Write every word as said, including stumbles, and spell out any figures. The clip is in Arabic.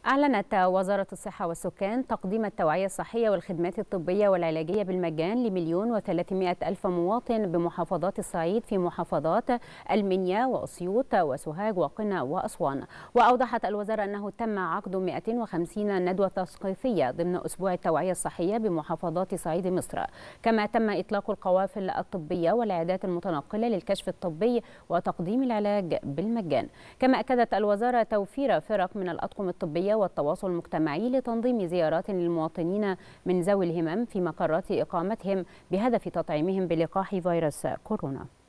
أعلنت وزارة الصحة والسكان تقديم التوعية الصحية والخدمات الطبية والعلاجية بالمجان لمليون وثلاثمائة ألف مواطن بمحافظات الصعيد في محافظات المنيا وأسيوط وسوهاج وقنا وأسوان. وأوضحت الوزارة أنه تم عقد مئتين وخمسين ندوة تثقيفية ضمن أسبوع التوعية الصحية بمحافظات صعيد مصر، كما تم إطلاق القوافل الطبية والعيادات المتنقلة للكشف الطبي وتقديم العلاج بالمجان. كما أكدت الوزارة توفير فرق من الأطقم الطبية والتواصل المجتمعي لتنظيم زيارات للمواطنين من ذوي الهمم في مقرات إقامتهم بهدف تطعيمهم بلقاح فيروس كورونا.